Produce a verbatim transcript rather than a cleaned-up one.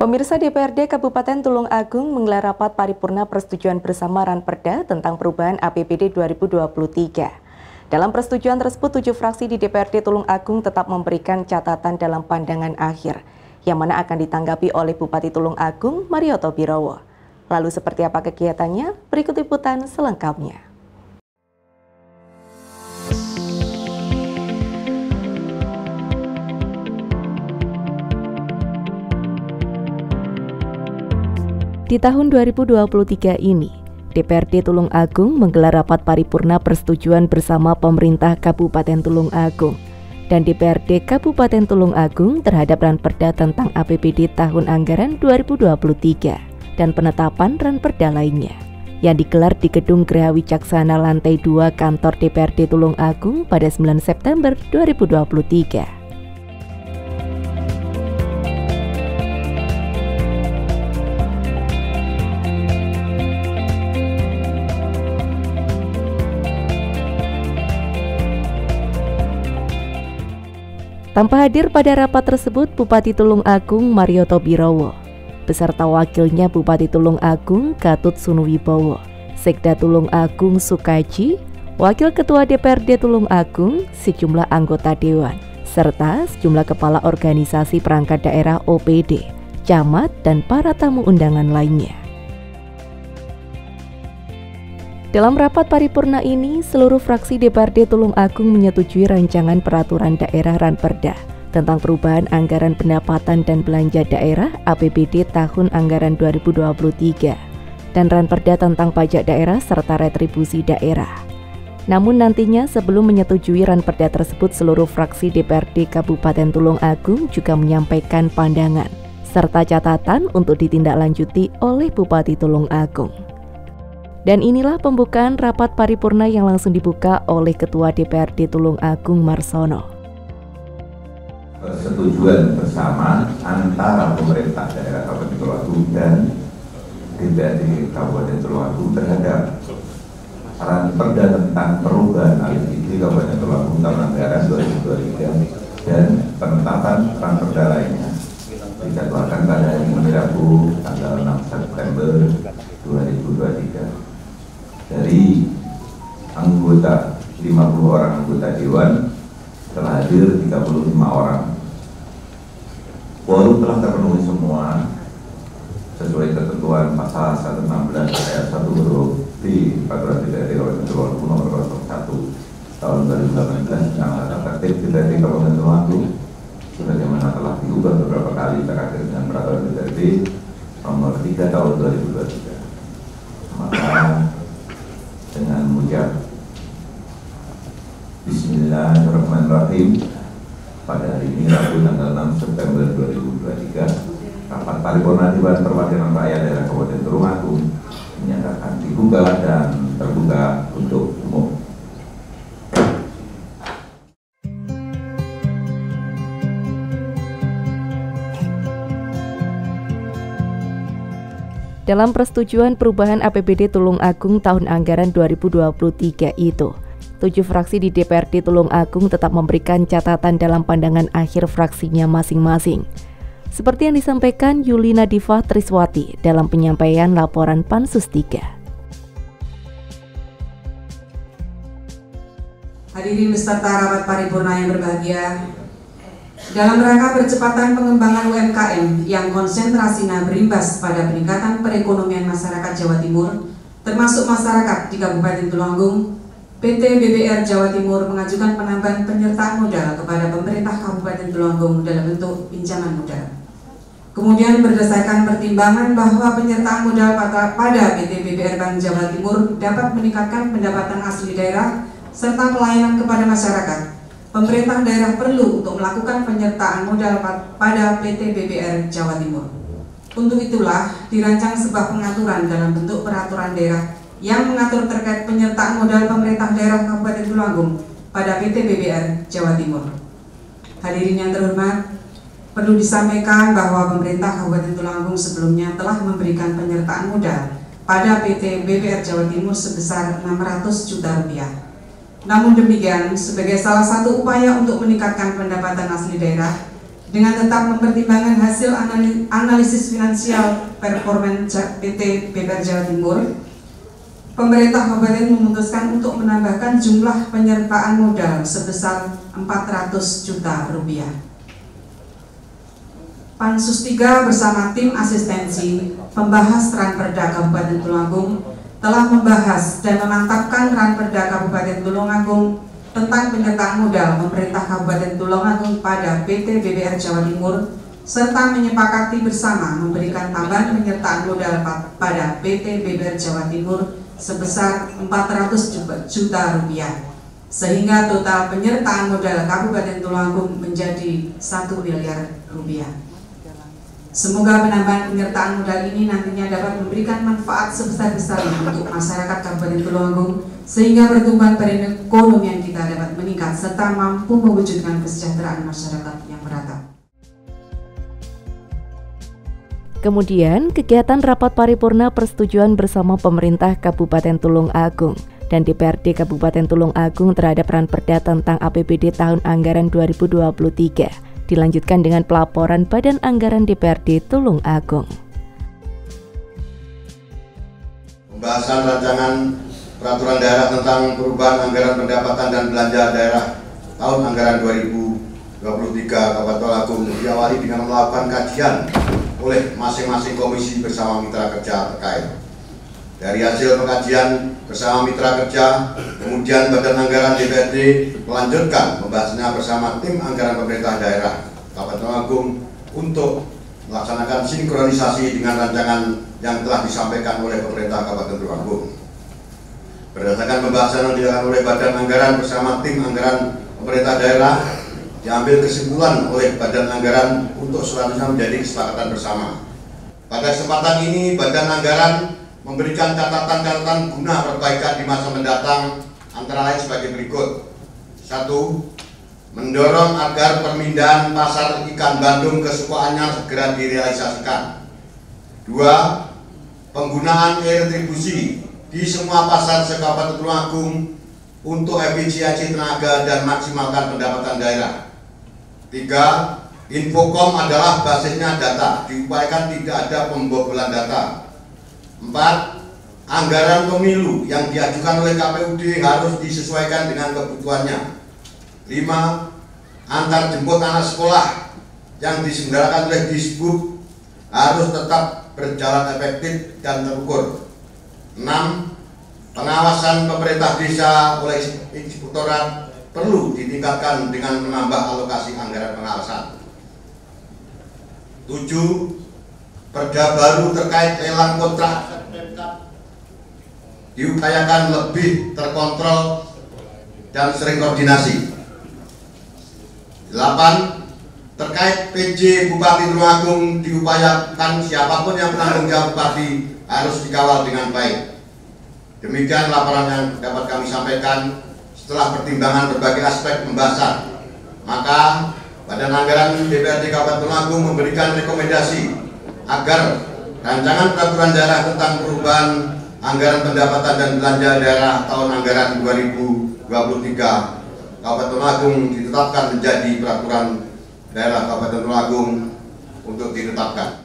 Pemirsa, D P R D Kabupaten Tulung Agung menggelar rapat paripurna persetujuan bersama Ranperda tentang perubahan A P B D dua ribu dua puluh tiga. Dalam persetujuan tersebut, tujuh fraksi di D P R D Tulung Agung tetap memberikan catatan dalam pandangan akhir, yang mana akan ditanggapi oleh Bupati Tulung Agung, Marioto Birowo. Lalu seperti apa kegiatannya? Berikut liputan selengkapnya. Di tahun dua ribu dua puluh tiga ini, D P R D Tulung Agung menggelar rapat paripurna persetujuan bersama pemerintah Kabupaten Tulung Agung dan D P R D Kabupaten Tulung Agung terhadap Ranperda tentang A P B D tahun anggaran dua ribu dua puluh tiga dan penetapan Ranperda lainnya yang digelar di Gedung Geraha Wicaksana lantai dua kantor D P R D Tulung Agung pada sembilan September dua ribu dua puluh tiga. Tanpa hadir pada rapat tersebut, Bupati Tulung Agung Marioto Birowo, beserta wakilnya Bupati Tulung Agung Gatut Sunuwibowo, Sekda Tulung Agung Sukaji, Wakil Ketua D P R D Tulung Agung, sejumlah anggota Dewan, serta sejumlah kepala organisasi perangkat daerah O P D, camat, dan para tamu undangan lainnya. Dalam rapat paripurna ini, seluruh fraksi D P R D Tulung Agung menyetujui rancangan peraturan daerah Ranperda tentang perubahan anggaran pendapatan dan belanja daerah A P B D tahun anggaran dua ribu dua puluh tiga dan Ranperda tentang pajak daerah serta retribusi daerah. Namun nantinya sebelum menyetujui Ranperda tersebut, seluruh fraksi D P R D Kabupaten Tulung Agung juga menyampaikan pandangan serta catatan untuk ditindaklanjuti oleh Bupati Tulung Agung. Dan inilah pembukaan rapat paripurna yang langsung dibuka oleh Ketua D P R D Tulung Agung Marsono. Persetujuan bersama antara pemerintah daerah Kabupaten Tulung Agung dan D P R D Kabupaten Tulung Agung terhadap Ranperda tentang perubahan A P B D Kabupaten Tulung Agung tahun anggaran dua ribu dua puluh tiga dan penetapan Ranperda lainnya dijadwalkan pada hari Rabu tanggal enam September dua ribu dua puluh tiga. Dari anggota lima puluh orang anggota Dewan telah hadir tiga puluh lima orang. Quorum telah terpenuhi semua sesuai ketentuan pasal seratus enam belas ayat satu huruf B Peraturan D P R D Kabupaten Tulung Agung nomor nol satu tahun dua ribu delapan belas tentang tata tertib D P R D Kabupaten Tulung Agung sebagaimana telah diubah beberapa kali terakhir dengan Peraturan D P R D nomor tiga tahun dua ribu dua puluh tiga. Maka dengan mengucap Bismillahirrahmanirrahim, pada hari ini Rabu tanggal enam September dua ribu dua puluh tiga, rapat paripurna Dewan Perwakilan Rakyat Daerah Kabupaten Tulung Agung menyatakan dibuka dan terbuka untuk umum. Dalam persetujuan perubahan A P B D Tulung Agung tahun anggaran dua ribu dua puluh tiga itu, tujuh fraksi di D P R D Tulung Agung tetap memberikan catatan dalam pandangan akhir fraksinya masing-masing. Seperti yang disampaikan Yulina Diva Triswati dalam penyampaian laporan Pansus tiga. Hadirin beserta rapat paripurna yang berbahagia, dalam rangka percepatan pengembangan U M K M yang konsentrasinya berimbas pada peningkatan perekonomian masyarakat Jawa Timur, termasuk masyarakat di Kabupaten Tulung Agung, P T B B R Jawa Timur mengajukan penambahan penyertaan modal kepada pemerintah Kabupaten Tulung Agung dalam bentuk pinjaman modal. Kemudian berdasarkan pertimbangan bahwa penyertaan modal pada P T B B R Bank Jawa Timur dapat meningkatkan pendapatan asli daerah serta pelayanan kepada masyarakat, pemerintah daerah perlu untuk melakukan penyertaan modal pada P T B B R Jawa Timur. Untuk itulah dirancang sebuah pengaturan dalam bentuk peraturan daerah yang mengatur terkait penyertaan modal pemerintah daerah Kabupaten Tulung Agung pada P T B B R Jawa Timur. Hadirin yang terhormat, perlu disampaikan bahwa pemerintah Kabupaten Tulung Agung sebelumnya telah memberikan penyertaan modal pada P T B B R Jawa Timur sebesar enam ratus juta rupiah. Namun demikian, sebagai salah satu upaya untuk meningkatkan pendapatan asli daerah, dengan tetap mempertimbangkan hasil analisis finansial performance P T B P R Jawa Timur, pemerintah kabupaten memutuskan untuk menambahkan jumlah penyertaan modal sebesar empat ratus juta rupiah. Pansus tiga bersama tim asistensi pembahas Ranperda Kabupaten Tulungagung telah membahas dan memantapkan Ranperda Kabupaten Tulungagung tentang penyertaan modal pemerintah Kabupaten Tulungagung pada P T B P R Jawa Timur, serta menyepakati bersama memberikan tambahan penyertaan modal pada P T B P R Jawa Timur sebesar empat ratus juta rupiah, sehingga total penyertaan modal Kabupaten Tulungagung menjadi satu miliar rupiah. Semoga penambahan penyertaan modal ini nantinya dapat memberikan manfaat sebesar-besarnya untuk masyarakat Kabupaten Tulungagung, sehingga pertumbuhan perekonomian kita dapat meningkat serta mampu mewujudkan kesejahteraan masyarakat yang merata. Kemudian, kegiatan rapat paripurna persetujuan bersama pemerintah Kabupaten Tulungagung dan D P R D Kabupaten Tulungagung terhadap Ranperda tentang A P B D tahun anggaran dua ribu dua puluh tiga dilanjutkan dengan pelaporan Badan Anggaran D P R D Tulungagung. Pembahasan rancangan peraturan daerah tentang perubahan anggaran pendapatan dan belanja daerah tahun anggaran dua ribu dua puluh tiga Kabupaten Tulungagung diawali dengan melakukan kajian oleh masing-masing komisi bersama mitra kerja terkait. Dari hasil pengkajian bersama mitra kerja, kemudian Badan Anggaran D P R D melanjutkan pembahasannya bersama tim anggaran pemerintah daerah Kabupaten Tulungagung untuk melaksanakan sinkronisasi dengan rancangan yang telah disampaikan oleh pemerintah Kabupaten Tulungagung. Berdasarkan pembahasan yang dilakukan oleh Badan Anggaran bersama tim anggaran pemerintah daerah, diambil kesimpulan oleh Badan Anggaran untuk selanjutnya menjadi kesepakatan bersama. Pada kesempatan ini, Badan Anggaran memberikan catatan-catatan guna perbaikan di masa mendatang, antara lain sebagai berikut. Satu, mendorong agar pemindahan pasar ikan Bandung ke Sukoanyar segera direalisasikan. Dua, penggunaan retribusi di semua pasar se-Kabupaten Tulungagung untuk efisiensi tenaga dan maksimalkan pendapatan daerah. Tiga, Infokom adalah basisnya data, diupayakan tidak ada pembobolan data. Empat, anggaran pemilu yang diajukan oleh K P U D harus disesuaikan dengan kebutuhannya. Lima, antar jemput anak sekolah yang diselenggarakan oleh Disbud harus tetap berjalan efektif dan terukur. Enam, pengawasan pemerintah desa oleh inspektorat perlu ditingkatkan dengan menambah alokasi anggaran pengawasan. Tujuh, perda baru terkait lelang kontrak diupayakan lebih terkontrol dan sering koordinasi. Delapan, terkait P J Bupati Tulungagung diupayakan siapapun yang menanggung jawab Bupati harus dikawal dengan baik. Demikian laporan yang dapat kami sampaikan setelah pertimbangan berbagai aspek pembahasan. Maka Badan Anggaran D P R D Kabupaten Tulungagung memberikan rekomendasi agar rancangan peraturan daerah tentang perubahan anggaran pendapatan dan belanja daerah tahun anggaran dua ribu dua puluh tiga Kabupaten Tulungagung ditetapkan menjadi peraturan daerah Kabupaten Tulungagung untuk ditetapkan.